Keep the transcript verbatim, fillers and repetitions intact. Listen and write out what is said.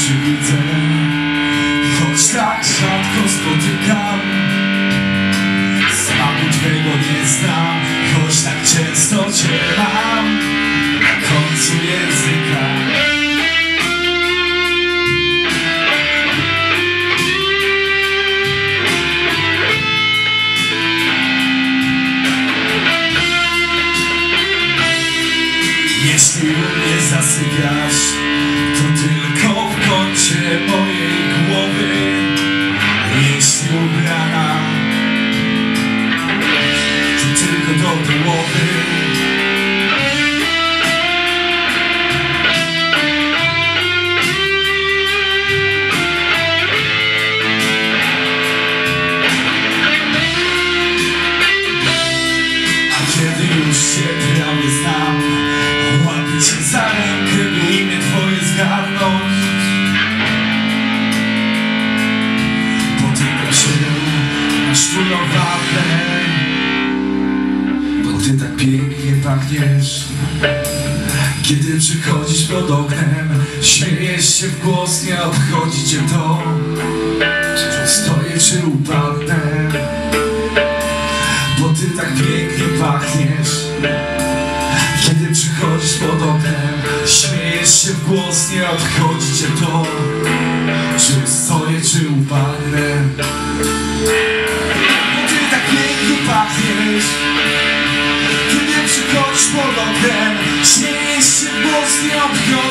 oczy widzę, choć tak rzadko spotykam. Smaku twego nie znam, choć tak często cię mam na końcu języka. Jeśli u mnie zasypiasz, to tylko w kącie mojej głowy. Jeśli ubrana, to tylko do połowy. A kiedy już się prawie znam, łapię cię za rękę, by imię twoje zgarnąć. Potykam się na sztulowane, bo ty tak pięknie pachniesz. Kiedy przychodzisz pod oknem, śmiejesz się w głos, nie obchodzi cię to, czy stoję, czy upadnę, bo ty tak pięknie pachniesz. Kiedy przychodzisz pod oknem, śmiejesz się w głos, nie obchodzi cię to, czy stoję, czy upadnę, bo ty tak pięknie pachniesz. Kiedy przychodzisz pod oknem, śmiejesz się w głos, nie obchodzi